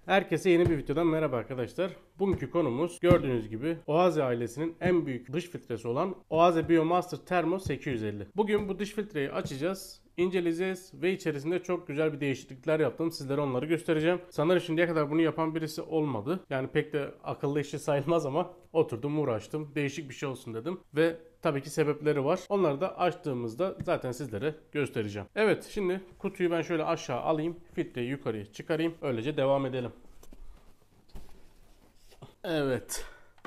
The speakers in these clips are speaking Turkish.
Herkese yeni bir videodan merhaba arkadaşlar. Bugünkü konumuz gördüğünüz gibi Oase ailesinin en büyük dış filtresi olan Oase Biomaster Thermo 850. Bugün bu dış filtreyi açacağız, inceleyeceğiz ve içerisinde çok güzel bir değişiklikler yaptım. Sizlere onları göstereceğim. Sanırım şimdiye kadar bunu yapan birisi olmadı. Yani pek de akıllı işi sayılmaz ama oturdum uğraştım. Değişik bir şey olsun dedim ve tabii ki sebepleri var. Onları da açtığımızda zaten sizlere göstereceğim. Evet, şimdi kutuyu ben şöyle aşağı alayım. Filtreyi yukarıya çıkarayım. Öylece devam edelim. Evet.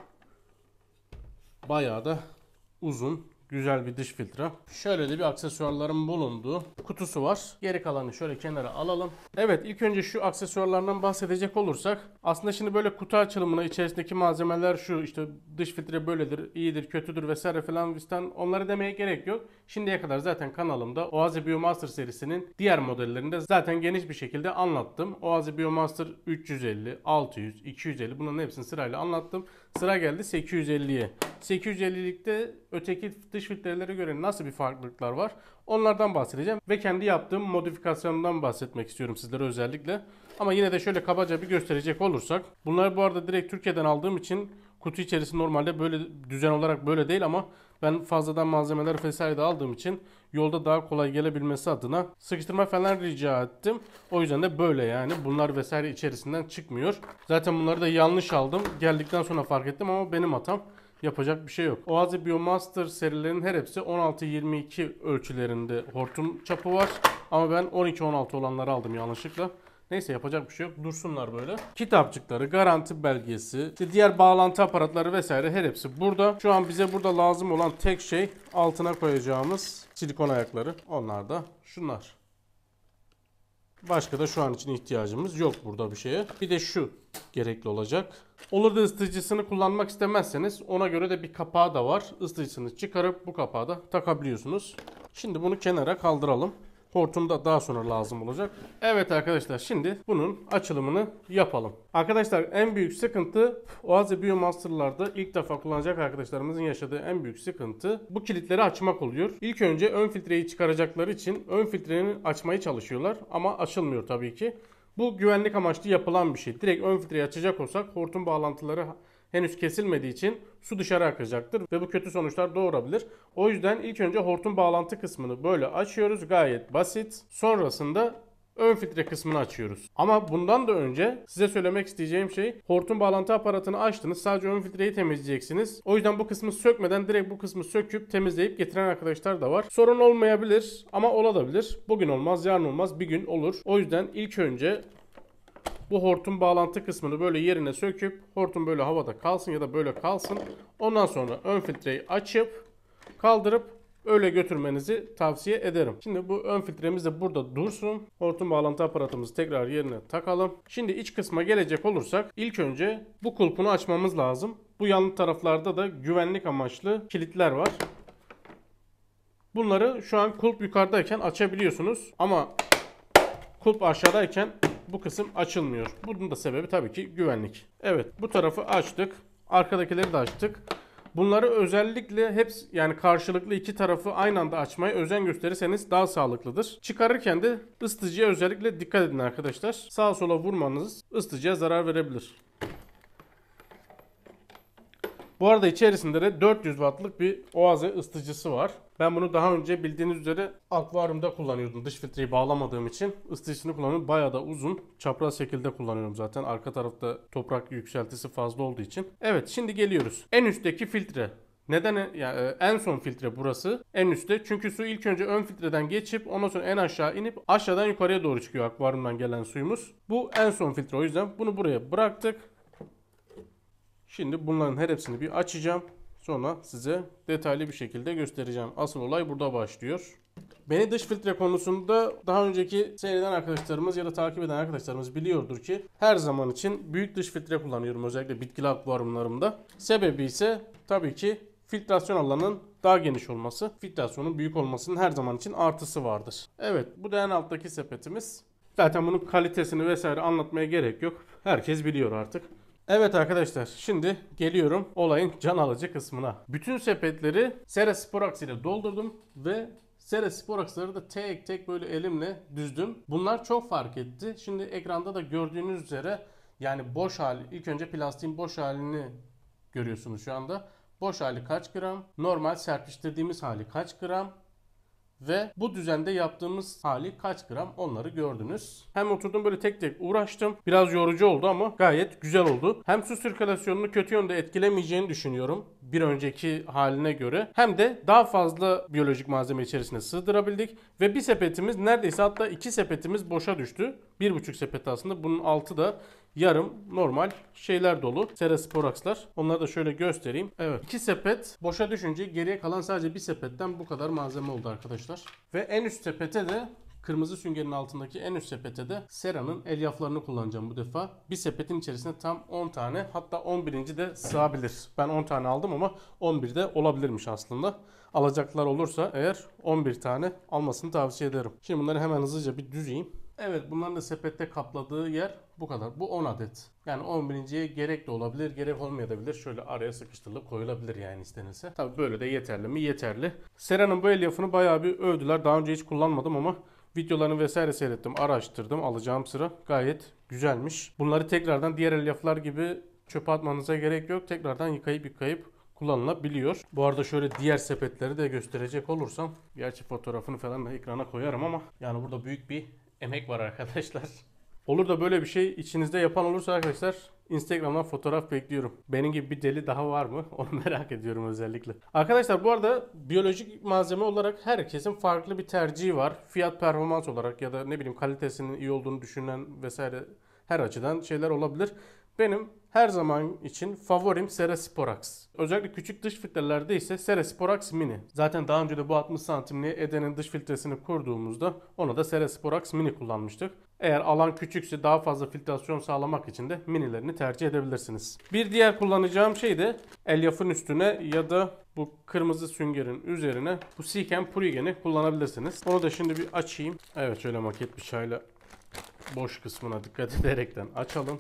Bayağı da uzun, güzel bir dış filtre. Şöyle de bir aksesuarların bulunduğu kutusu var. Geri kalanını şöyle kenara alalım. Evet, ilk önce şu aksesuarlardan bahsedecek olursak, aslında şimdi böyle kutu açılımına içerisindeki malzemeler şu işte dış filtre böyledir, iyidir, kötüdür vesaire falan fistan, onları demeye gerek yok. Şimdiye kadar zaten kanalımda Oase Biomaster serisinin diğer modellerinde zaten geniş bir şekilde anlattım. Oase Biomaster 350, 600, 250 bunların hepsini sırayla anlattım. Sıra geldi 850'ye. 850'likte öteki dış filtrelere göre nasıl bir farklılıklar var? Onlardan bahsedeceğim ve kendi yaptığım modifikasyondan bahsetmek istiyorum sizlere özellikle. Ama yine de şöyle kabaca bir gösterecek olursak, bunları bu arada direkt Türkiye'den aldığım için kutu içerisi normalde böyle düzen olarak böyle değil ama ben fazladan malzemeler vesaire de aldığım için yolda daha kolay gelebilmesi adına sıkıştırma falan rica ettim. O yüzden de böyle, yani bunlar vesaire içerisinden çıkmıyor. Zaten bunları da yanlış aldım. Geldikten sonra fark ettim ama benim hatam. Yapacak bir şey yok. Oase Biomaster serilerinin her hepsi 16-22 ölçülerinde hortum çapı var. Ama ben 12-16 olanları aldım yanlışlıkla. Neyse, yapacak bir şey yok. Dursunlar böyle. Kitapçıkları, garanti belgesi, işte diğer bağlantı aparatları vesaire her hepsi burada. Şu an bize burada lazım olan tek şey altına koyacağımız silikon ayakları. Onlar da şunlar. Başka da şu an için ihtiyacımız yok burada bir şeye. Bir de şu gerekli olacak. Olur da ısıtıcısını kullanmak istemezseniz ona göre de bir kapağı da var. Isıtıcısını çıkarıp bu kapağı da takabiliyorsunuz. Şimdi bunu kenara kaldıralım. Hortum da daha sonra lazım olacak. Evet arkadaşlar, şimdi bunun açılımını yapalım. Arkadaşlar, en büyük sıkıntı Oase Biomaster'larda ilk defa kullanacak arkadaşlarımızın yaşadığı en büyük sıkıntı bu kilitleri açmak oluyor. İlk önce ön filtreyi çıkaracakları için ön filtreyi açmaya çalışıyorlar ama açılmıyor tabii ki. Bu güvenlik amaçlı yapılan bir şey. Direkt ön filtreyi açacak olsak hortum bağlantıları henüz kesilmediği için su dışarı akacaktır ve bu kötü sonuçlar doğurabilir. O yüzden ilk önce hortum bağlantı kısmını böyle açıyoruz. Gayet basit. Sonrasında ön filtre kısmını açıyoruz. Ama bundan da önce size söylemek isteyeceğim şey, hortum bağlantı aparatını açtınız. Sadece ön filtreyi temizleyeceksiniz. O yüzden bu kısmı sökmeden direkt bu kısmı söküp temizleyip getiren arkadaşlar da var. Sorun olmayabilir ama olabilir. Bugün olmaz, yarın olmaz, bir gün olur. O yüzden ilk önce bu hortum bağlantı kısmını böyle yerine söküp hortum böyle havada kalsın ya da böyle kalsın. Ondan sonra ön filtreyi açıp kaldırıp öyle götürmenizi tavsiye ederim. Şimdi bu ön filtremiz de burada dursun. Hortum bağlantı aparatımızı tekrar yerine takalım. Şimdi iç kısma gelecek olursak, ilk önce bu kulpunu açmamız lazım. Bu yan taraflarda da güvenlik amaçlı kilitler var. Bunları şu an kulp yukarıdayken açabiliyorsunuz ama kulp aşağıdayken bu kısım açılmıyor. Bunun da sebebi tabii ki güvenlik. Evet, bu tarafı açtık. Arkadakileri de açtık. Bunları özellikle hepsi, yani karşılıklı iki tarafı aynı anda açmaya özen gösterirseniz daha sağlıklıdır. Çıkarırken de ısıtıcıya özellikle dikkat edin arkadaşlar. Sağa sola vurmanız ısıtıcıya zarar verebilir. Bu arada içerisinde de 400 wattlık bir Oase ısıtıcısı var. Ben bunu daha önce bildiğiniz üzere akvaryumda kullanıyordum. Dış filtreyi bağlamadığım için ısıtıcısını kullanıyorum. Bayağı da uzun, çapraz şekilde kullanıyorum zaten. Arka tarafta toprak yükseltisi fazla olduğu için. Evet, şimdi geliyoruz. En üstteki filtre. Neden yani en son filtre burası? En üstte. Çünkü su ilk önce ön filtreden geçip ondan sonra en aşağı inip aşağıdan yukarıya doğru çıkıyor akvaryumdan gelen suyumuz. Bu en son filtre, o yüzden bunu buraya bıraktık. Şimdi bunların her hepsini bir açacağım. Sonra size detaylı bir şekilde göstereceğim. Asıl olay burada başlıyor. Beni dış filtre konusunda daha önceki seyreden arkadaşlarımız ya da takip eden arkadaşlarımız biliyordur ki her zaman için büyük dış filtre kullanıyorum. Özellikle bitkili akvaryumlarımda. Sebebi ise tabii ki filtrasyon alanının daha geniş olması. Filtrasyonun büyük olmasının her zaman için artısı vardır. Evet, bu da en alttaki sepetimiz. Zaten bunun kalitesini vesaire anlatmaya gerek yok. Herkes biliyor artık. Evet arkadaşlar, şimdi geliyorum olayın can alıcı kısmına. Bütün sepetleri Sera Sporax ile doldurdum ve Sera Sporax'ları da tek tek böyle elimle düzdüm. Bunlar çok fark etti. Şimdi ekranda da gördüğünüz üzere Yani boş hali, ilk önce plastiğin boş halini görüyorsunuz şu anda. Boş hali kaç gram? Normal serpiştirdiğimiz hali kaç gram? Ve bu düzende yaptığımız hali kaç gram, onları gördünüz. Hem oturdum böyle tek tek uğraştım. Biraz yorucu oldu ama gayet güzel oldu. Hem su sirkülasyonunu kötü yönde etkilemeyeceğini düşünüyorum bir önceki haline göre. Hem de daha fazla biyolojik malzeme içerisine sığdırabildik. Ve bir sepetimiz neredeyse, hatta 2 sepetimiz boşa düştü. 1,5 sepet aslında. Bunun altı da yarım normal şeyler dolu. Ceresporax'lar. Onları da şöyle göstereyim. Evet. 2 sepet boşa düşünce geriye kalan sadece bir sepetten bu kadar malzeme oldu arkadaşlar. Ve en üst sepete de, kırmızı süngerin altındaki en üst sepete de Sera'nın elyaflarını kullanacağım bu defa. Bir sepetin içerisine tam 10 tane, hatta 11. de sığabilir. Ben 10 tane aldım ama 11 de olabilirmiş aslında. Alacaklar olursa eğer 11 tane almasını tavsiye ederim. Şimdi bunları hemen hızlıca bir düzeyim. Evet, bunların da sepette kapladığı yer bu kadar. Bu 10 adet. Yani 11.ye gerek de olabilir, gerek olmayabilir. Şöyle araya sıkıştırılıp koyulabilir yani istenirse. Tabii böyle de yeterli mi? Yeterli. Sera'nın bu elyafını bayağı bir övdüler. Daha önce hiç kullanmadım ama videolarını vesaire seyrettim, araştırdım. Alacağım sıra gayet güzelmiş. Bunları tekrardan diğer elyaflar gibi çöpe atmanıza gerek yok. Tekrardan yıkayıp kullanılabiliyor. Bu arada şöyle diğer sepetleri de gösterecek olursam, gerçi fotoğrafını falan da ekrana koyarım ama yani burada büyük bir emek var arkadaşlar. Olur da böyle bir şey içinizde yapan olursa arkadaşlar, Instagram'dan fotoğraf bekliyorum. Benim gibi bir deli daha var mı? Onu merak ediyorum özellikle. Arkadaşlar bu arada biyolojik malzeme olarak herkesin farklı bir tercihi var. Fiyat performans olarak ya da ne bileyim kalitesinin iyi olduğunu düşünen vesaire her açıdan şeyler olabilir. Benim her zaman için favorim Ceresporax. Özellikle küçük dış filtrelerde ise Ceresporax Mini. Zaten daha önce de bu 60 santimliğe Eden'in dış filtresini kurduğumuzda ona da Ceresporax Mini kullanmıştık. Eğer alan küçükse daha fazla filtrasyon sağlamak için de minilerini tercih edebilirsiniz. Bir diğer kullanacağım şey de elyafın üstüne ya da bu kırmızı süngerin üzerine bu Seachem Purigen'i kullanabilirsiniz. Onu da şimdi bir açayım. Evet, şöyle maket bıçağıyla boş kısmına dikkat ederekten açalım.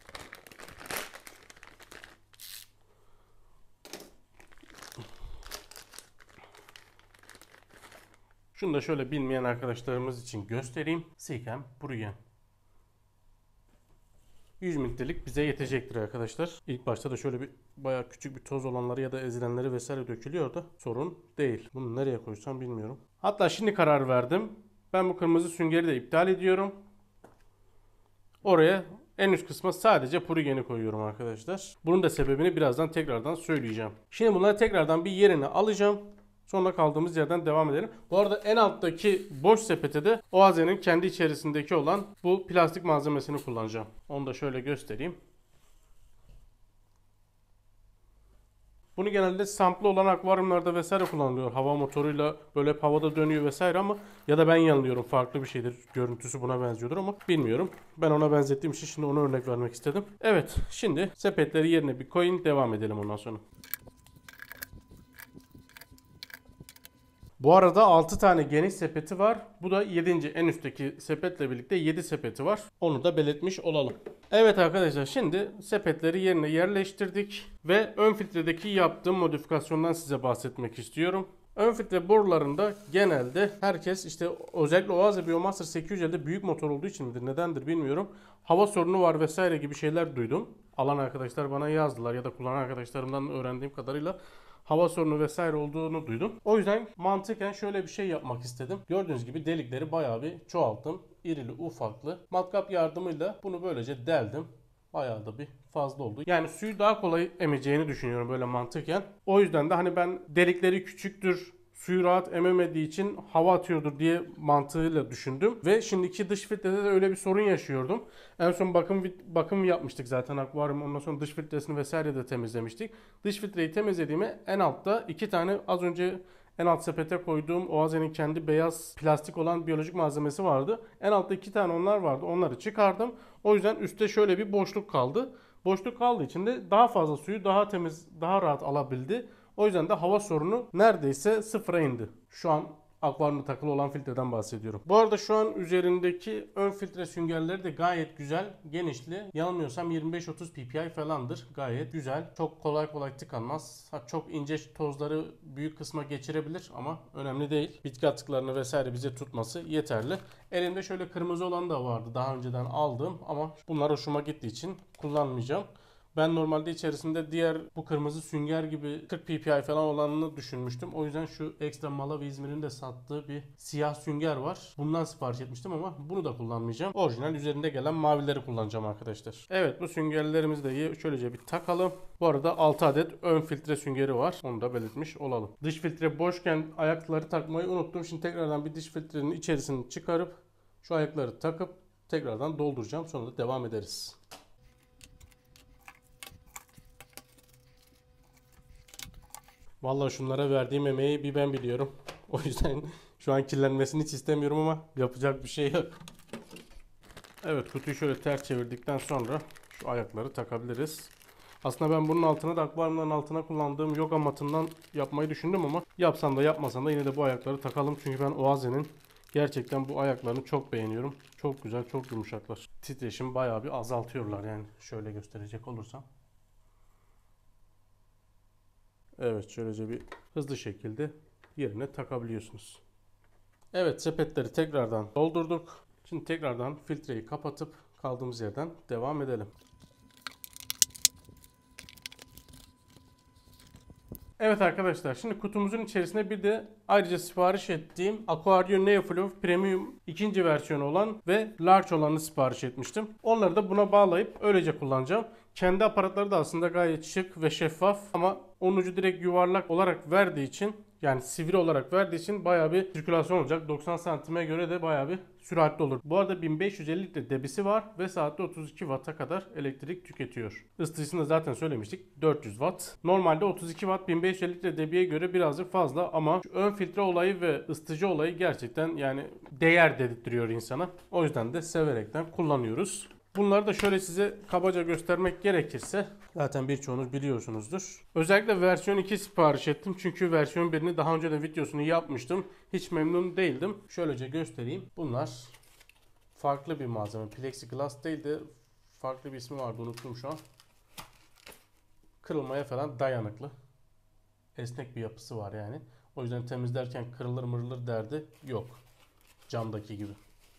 Şunu da şöyle bilmeyen arkadaşlarımız için göstereyim. Seachem Purigen. 100 mililitrelik bize yetecektir arkadaşlar. İlk başta da şöyle bir bayağı küçük bir toz olanları ya da ezilenleri vesaire dökülüyor da sorun değil. Bunu nereye koysam bilmiyorum. Hatta şimdi karar verdim. Ben bu kırmızı süngeri de iptal ediyorum. Oraya en üst kısma sadece Purigen'i koyuyorum arkadaşlar. Bunun da sebebini birazdan tekrardan söyleyeceğim. Şimdi bunları tekrardan bir yerine alacağım. Sonra kaldığımız yerden devam edelim. Bu arada en alttaki boş sepete de Oaze'nin kendi içerisindeki olan bu plastik malzemesini kullanacağım. Onu da şöyle göstereyim. Bunu genelde samplı olan akvaryumlarda vesaire kullanılıyor. Hava motoruyla böyle hep havada dönüyor vesaire ama ya da ben yanılıyorum, farklı bir şeydir. Görüntüsü buna benziyordur ama bilmiyorum. Ben ona benzettiğim için şimdi ona örnek vermek istedim. Evet, şimdi sepetleri yerine bir koyun, devam edelim ondan sonra. Bu arada 6 tane geniş sepeti var. Bu da 7. en üstteki sepetle birlikte 7 sepeti var. Onu da belirtmiş olalım. Evet arkadaşlar, şimdi sepetleri yerine yerleştirdik. Ve ön filtredeki yaptığım modifikasyondan size bahsetmek istiyorum. Ön filtre borularında genelde herkes işte özellikle Oase Biomaster 850'de büyük motor olduğu için midir nedendir bilmiyorum. Hava sorunu var vesaire gibi şeyler duydum. Alan arkadaşlar bana yazdılar ya da kullanan arkadaşlarımdan öğrendiğim kadarıyla hava sorunu vesaire olduğunu duydum. O yüzden mantıken şöyle bir şey yapmak istedim. Gördüğünüz gibi delikleri bayağı bir çoğalttım. İrili ufaklı. Matkap yardımıyla bunu böylece deldim. Bayağı da bir fazla oldu. Yani suyu daha kolay emeceğini düşünüyorum böyle mantıken. O yüzden de hani ben delikleri küçüktür, suyu rahat ememediği için hava atıyordur diye mantığıyla düşündüm. Ve şimdiki dış filtrede de öyle bir sorun yaşıyordum. En son bakım yapmıştık zaten akvaryum. Ondan sonra dış filtresini vesaire de temizlemiştik. Dış filtreyi temizlediğime en altta 2 tane az önce en alt sepete koyduğum Oaze'nin kendi beyaz plastik olan biyolojik malzemesi vardı. En altta 2 tane onlar vardı. Onları çıkardım. O yüzden üstte şöyle bir boşluk kaldı. Boşluk kaldığı için de daha fazla suyu daha temiz, daha rahat alabildi. O yüzden de hava sorunu neredeyse sıfıra indi. Şu an akvaryumda takılı olan filtreden bahsediyorum. Bu arada şu an üzerindeki ön filtre süngerleri de gayet güzel, genişli. Yanılmıyorsam 25-30 ppi falandır. Gayet güzel. Çok kolay kolay tıkanmaz. Çok ince tozları büyük kısma geçirebilir ama önemli değil. Bitki atıklarını vesaire bize tutması yeterli. Elimde şöyle kırmızı olan da vardı. Daha önceden aldığım ama bunlar hoşuma gittiği için kullanmayacağım. Ben normalde içerisinde diğer bu kırmızı sünger gibi 40 ppi falan olanını düşünmüştüm. O yüzden şu Extra Malawi İzmir'in de sattığı bir siyah sünger var. Bundan sipariş etmiştim ama bunu da kullanmayacağım. Orijinal üzerinde gelen mavileri kullanacağım arkadaşlar. Evet, bu süngerlerimizi de şöylece bir takalım. Bu arada 6 adet ön filtre süngeri var. Onu da belirtmiş olalım. Dış filtre boşken ayakları takmayı unuttum. Şimdi tekrardan bir dış filtrenin içerisini çıkarıp şu ayakları takıp tekrardan dolduracağım. Sonra da devam ederiz. Vallahi şunlara verdiğim emeği bir ben biliyorum. O yüzden şu an kirlenmesini hiç istemiyorum ama yapacak bir şey yok. Evet, kutuyu şöyle ters çevirdikten sonra şu ayakları takabiliriz. Aslında ben bunun altına da akvaryumların altına kullandığım yoga matından yapmayı düşündüm ama yapsam da yapmasam da yine de bu ayakları takalım. Çünkü ben Oaze'nin gerçekten bu ayaklarını çok beğeniyorum. Çok güzel, çok yumuşaklar. Titreşim bayağı bir azaltıyorlar yani. Şöyle gösterecek olursam. Evet, şöylece bir hızlı şekilde yerine takabiliyorsunuz. Evet, sepetleri tekrardan doldurduk. Şimdi tekrardan filtreyi kapatıp kaldığımız yerden devam edelim. Evet arkadaşlar, şimdi kutumuzun içerisinde bir de ayrıca sipariş ettiğim Aquario Neoflow Premium ikinci versiyonu olan ve Large olanı sipariş etmiştim. Onları da buna bağlayıp öylece kullanacağım. Kendi aparatları da aslında gayet şık ve şeffaf ama onun ucu direkt yuvarlak olarak verdiği için, yani sivri olarak verdiği için bayağı bir sirkülasyon olacak. 90 santime göre de bayağı bir süratli olur. Bu arada 1550 litre debisi var ve saatte 32 Watt'a kadar elektrik tüketiyor. Isıtıcısını da zaten söylemiştik, 400 Watt. Normalde 32 Watt 1550 litre debiye göre birazcık fazla ama şu ön filtre olayı ve ısıtıcı olayı gerçekten yani değer dedirtiyor insana. O yüzden de severekten kullanıyoruz. Bunları da şöyle size kabaca göstermek gerekirse zaten birçoğunuz biliyorsunuzdur. Özellikle versiyon 2 sipariş ettim. Çünkü versiyon 1'ini daha önce de videosunu yapmıştım. Hiç memnun değildim. Şöylece göstereyim. Bunlar farklı bir malzeme. Plexiglass değil de farklı bir ismi vardı, unuttum şu an. Kırılmaya falan dayanıklı. Esnek bir yapısı var yani. O yüzden temizlerken kırılır mırılır derdi yok. Camdaki gibi.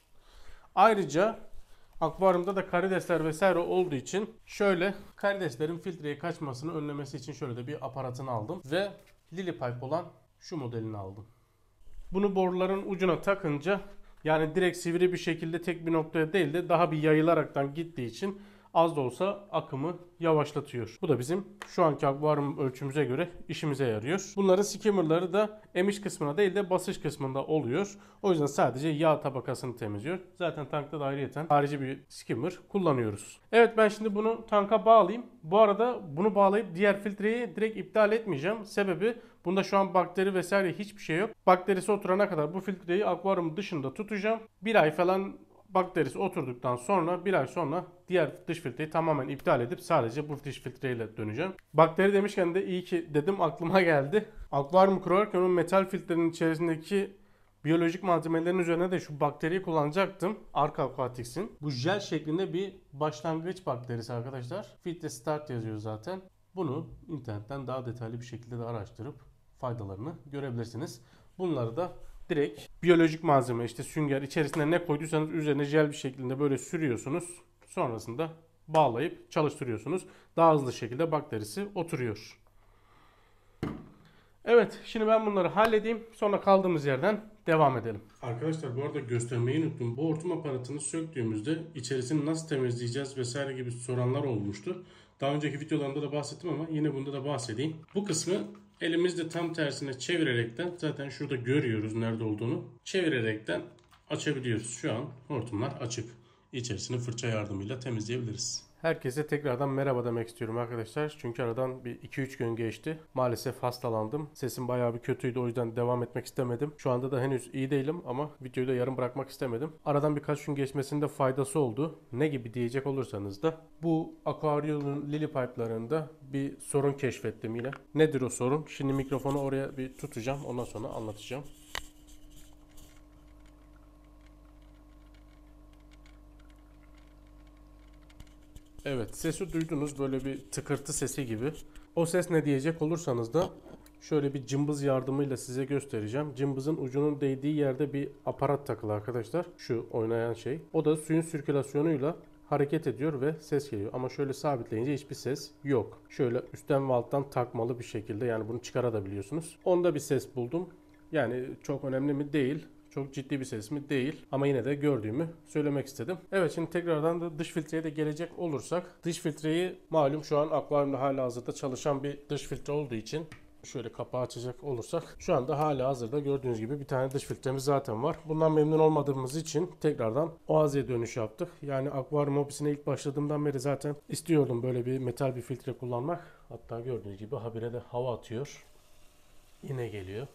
Ayrıca akvaryumda da karidesler vesaire olduğu için şöyle karideslerin filtreye kaçmasını önlemesi için şöyle de bir aparatını aldım. Ve Lily Pipe olan şu modelini aldım. Bunu boruların ucuna takınca, yani direkt sivri bir şekilde tek bir noktaya değil de daha bir yayılaraktan gittiği için az da olsa akımı yavaşlatıyor. Bu da bizim şu anki akvaryum ölçümüze göre işimize yarıyor. Bunların skimmerları da emiş kısmına değil de basış kısmında oluyor. O yüzden sadece yağ tabakasını temizliyor. Zaten tankta da ayrıyeten harici bir skimmer kullanıyoruz. Evet, ben şimdi bunu tanka bağlayayım. Bu arada bunu bağlayıp diğer filtreyi direkt iptal etmeyeceğim. Sebebi, bunda şu an bakteri vesaire hiçbir şey yok. Bakterisi oturana kadar bu filtreyi akvaryum dışında tutacağım. Bir ay falan bakterisi oturduktan sonra, bir ay sonra diğer dış filtreyi tamamen iptal edip sadece bu dış filtreyle döneceğim. Bakteri demişken de iyi ki dedim, aklıma geldi. Akvaryum kurarken o metal filtrenin içerisindeki biyolojik malzemelerin üzerine de şu bakteriyi kullanacaktım. Arka Aquatics'in. Bu jel şeklinde bir başlangıç bakterisi arkadaşlar. Filtre Start yazıyor zaten. Bunu internetten daha detaylı bir şekilde de araştırıp faydalarını görebilirsiniz. Bunları da direkt biyolojik malzeme, işte sünger, içerisine ne koyduysanız üzerine jel bir şekilde böyle sürüyorsunuz. Sonrasında bağlayıp çalıştırıyorsunuz. Daha hızlı şekilde bakterisi oturuyor. Evet, şimdi ben bunları halledeyim. Sonra kaldığımız yerden devam edelim. Arkadaşlar, bu arada göstermeyi unuttum. Bu hortum aparatını söktüğümüzde içerisini nasıl temizleyeceğiz vesaire gibi soranlar olmuştu. Daha önceki videolarımda da bahsettim ama yine bunda da bahsedeyim. Bu kısmı elimizde tam tersine çevirerekten, zaten şurada görüyoruz nerede olduğunu, çevirerekten açabiliyoruz. Şu an hortumlar açık. İçerisini fırça yardımıyla temizleyebiliriz. Herkese tekrardan merhaba demek istiyorum arkadaşlar. Çünkü aradan bir 2-3 gün geçti. Maalesef hastalandım. Sesim bayağı bir kötüydü, o yüzden devam etmek istemedim. Şu anda da henüz iyi değilim ama videoyu da yarım bırakmak istemedim. Aradan birkaç gün geçmesinde faydası oldu. Ne gibi diyecek olursanız da bu akvaryumun Lily Pipe'larında bir sorun keşfettim yine. Nedir o sorun? Şimdi mikrofonu oraya bir tutacağım. Ondan sonra anlatacağım. Evet, sesi duydunuz, böyle bir tıkırtı sesi gibi. O ses ne diyecek olursanız da şöyle bir cımbız yardımıyla size göstereceğim. Cımbızın ucunun değdiği yerde bir aparat takılı arkadaşlar. Şu oynayan şey. O da suyun sirkülasyonuyla hareket ediyor ve ses geliyor. Ama şöyle sabitleyince hiçbir ses yok. Şöyle üstten ve alttan takmalı bir şekilde, yani bunu çıkarabiliyorsunuz. Onda bir ses buldum. Yani çok önemli mi? Değil. Çok ciddi bir ses mi? Değil. Ama yine de gördüğümü söylemek istedim. Evet, şimdi tekrardan da dış filtreye de gelecek olursak. Dış filtreyi malum şu an akvaryumda halihazırda çalışan bir dış filtre olduğu için şöyle kapağı açacak olursak, şu anda halihazırda gördüğünüz gibi bir tane dış filtremiz zaten var. Bundan memnun olmadığımız için tekrardan Oazi'ye dönüş yaptık. Yani akvaryum hobisine ilk başladığımdan beri zaten istiyordum böyle bir metal bir filtre kullanmak. Hatta gördüğünüz gibi habire de hava atıyor. Yine geliyor.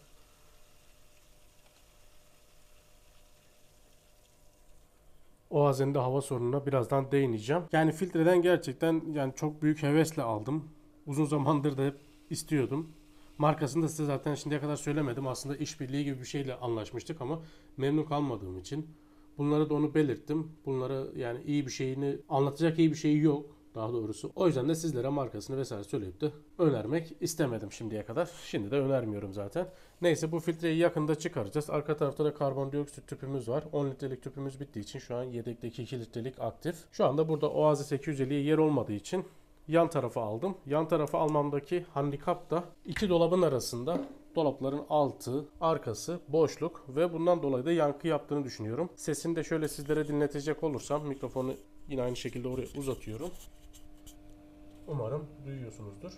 Oazi'nin de hava sorununa birazdan değineceğim. Yani filtreden gerçekten yani çok büyük hevesle aldım. Uzun zamandır da hep istiyordum. Markasını da size zaten şimdiye kadar söylemedim. Aslında işbirliği gibi bir şeyle anlaşmıştık ama memnun kalmadığım için bunlara da onu belirttim. Bunlara yani iyi bir şeyini anlatacak iyi bir şey yok daha doğrusu. O yüzden de sizlere markasını vesaire söyleyip de önermek istemedim şimdiye kadar. Şimdi de önermiyorum zaten. Neyse, bu filtreyi yakında çıkaracağız. Arka tarafta da karbondioksit tüpümüz var. 10 litrelik tüpümüz bittiği için şu an yedekteki 2 litrelik aktif. Şu anda burada Oazi 850'ye yer olmadığı için yan tarafı aldım. Yan tarafı almamdaki handikap da iki dolabın arasında. Dolapların altı, arkası boşluk ve bundan dolayı da yankı yaptığını düşünüyorum. Sesini de şöyle sizlere dinletecek olursam, mikrofonu yine aynı şekilde oraya uzatıyorum. Umarım duyuyorsunuzdur.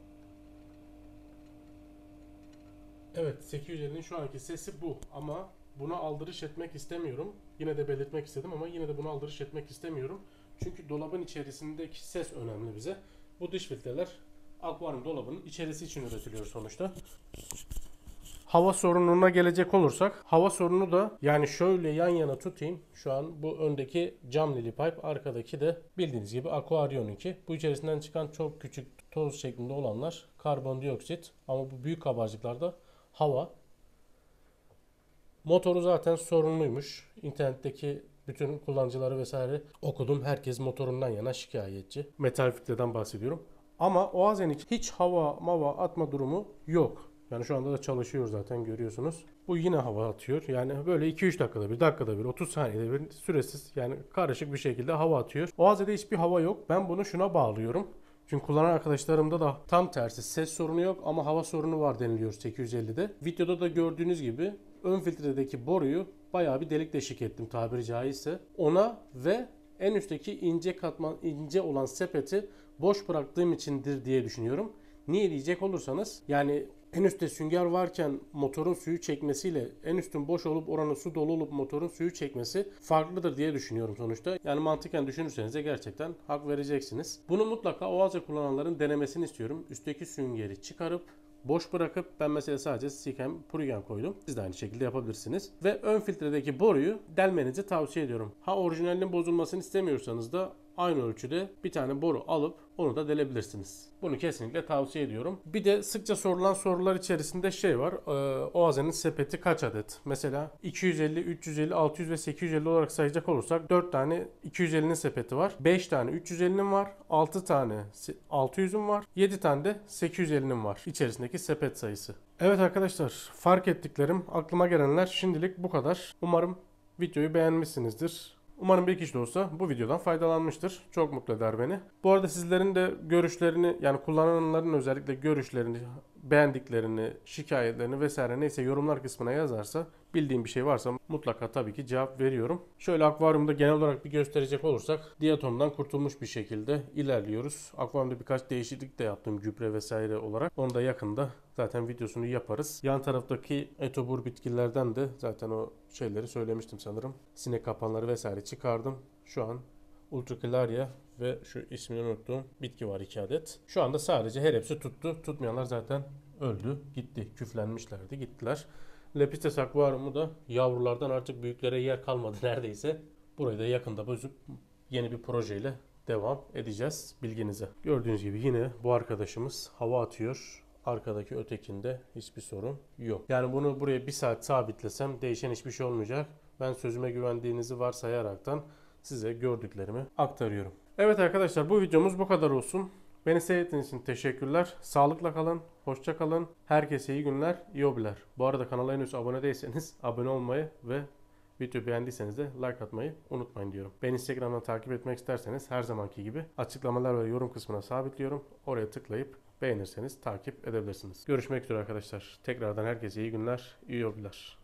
Evet, 850'nin şu anki sesi bu ama buna aldırış etmek istemiyorum. Yine de belirtmek istedim ama yine de buna aldırış etmek istemiyorum. Çünkü dolabın içerisindeki ses önemli bize. Bu dış filtreler akvaryum dolabının içerisi için üretiliyor sonuçta. Hava sorununa gelecek olursak, hava sorunu da yani şöyle yan yana tutayım. Şu an bu öndeki cam lili pipe, arkadaki de bildiğiniz gibi Aquarion 2. Bu içerisinden çıkan çok küçük toz şeklinde olanlar karbondioksit, ama bu büyük kabarcıklarda hava. Motoru zaten sorunluymuş. İnternetteki bütün kullanıcıları vesaire okudum. Herkes motorundan yana şikayetçi. Metal filtreden bahsediyorum. Ama Oazi'nin hiç hava mava atma durumu yok. Yani şu anda da çalışıyor zaten, görüyorsunuz. Bu yine hava atıyor. Yani böyle 2-3 dakikada bir, 30 saniyede bir süresiz, yani karışık bir şekilde hava atıyor. Oazi'de hiçbir hava yok. Ben bunu şuna bağlıyorum. Çünkü kullanan arkadaşlarımda da tam tersi, ses sorunu yok ama hava sorunu var deniliyor 850'de. Videoda da gördüğünüz gibi ön filtredeki boruyu bayağı bir delik deşik ettim tabiri caizse. Ona ve en üstteki ince katman, ince olan sepeti boş bıraktığım içindir diye düşünüyorum. Niye diyecek olursanız, yani en üstte sünger varken motorun suyu çekmesiyle en üstün boş olup oranın su dolu olup motorun suyu çekmesi farklıdır diye düşünüyorum sonuçta. Yani mantıken düşünürseniz de gerçekten hak vereceksiniz. Bunu mutlaka Oazi kullananların denemesini istiyorum. Üstteki süngeri çıkarıp boş bırakıp, ben mesela sadece Sikem Purigen koydum. Siz de aynı şekilde yapabilirsiniz. Ve ön filtredeki boruyu delmenizi tavsiye ediyorum. Ha, orijinalinin bozulmasını istemiyorsanız da aynı ölçüde bir tane boru alıp onu da delebilirsiniz. Bunu kesinlikle tavsiye ediyorum. Bir de sıkça sorulan sorular içerisinde şey var. Oazi'nin sepeti kaç adet? Mesela 250, 350, 600 ve 850 olarak sayacak olursak 4 tane 250'nin sepeti var. 5 tane 350'nin var. 6 tane 600'ün var. 7 tane de 850'nin var. İçerisindeki sepet sayısı. Evet arkadaşlar, fark ettiklerim, aklıma gelenler şimdilik bu kadar. Umarım videoyu beğenmişsinizdir. Umarım bir kişi de olsa bu videodan faydalanmıştır. Çok mutlu eder beni. Bu arada sizlerin de görüşlerini, yani kullananların özellikle görüşlerini, beğendiklerini, şikayetlerini vesaire neyse yorumlar kısmına yazarsa, bildiğim bir şey varsa mutlaka tabii ki cevap veriyorum. Şöyle akvaryumda genel olarak bir gösterecek olursak, diatomdan kurtulmuş bir şekilde ilerliyoruz. Akvaryumda birkaç değişiklik de yaptım gübre vesaire olarak. Onu da yakında zaten videosunu yaparız. Yan taraftaki etobur bitkilerden de zaten o şeyleri söylemiştim sanırım. Sinek kapanları vesaire çıkardım. Şu an Utricularia ve şu ismini unuttuğum bitki var 2 adet. Şu anda sadece her hepsi tuttu. Tutmayanlar zaten öldü, gitti. Küflenmişlerdi, gittiler. Lepistes akvaryumu da yavrulardan artık büyüklere yer kalmadı neredeyse. Burayı da yakında bozup yeni bir projeyle devam edeceğiz, bilginize. Gördüğünüz gibi yine bu arkadaşımız hava atıyor. Arkadaki ötekinde hiçbir sorun yok. Yani bunu buraya 1 saat sabitlesem değişen hiçbir şey olmayacak. Ben sözüme güvendiğinizi varsayaraktan size gördüklerimi aktarıyorum. Evet arkadaşlar, bu videomuz bu kadar olsun. Beni seyrettiğiniz için teşekkürler. Sağlıkla kalın, hoşça kalın. Herkese iyi günler, iyi hobiler. Bu arada kanala henüz abone değilseniz abone olmayı ve videoyu beğendiyseniz de like atmayı unutmayın diyorum. Beni Instagram'dan takip etmek isterseniz her zamanki gibi açıklamalar ve yorum kısmına sabitliyorum. Oraya tıklayıp beğenirseniz takip edebilirsiniz. Görüşmek üzere arkadaşlar. Tekrardan herkese iyi günler, iyi hobiler.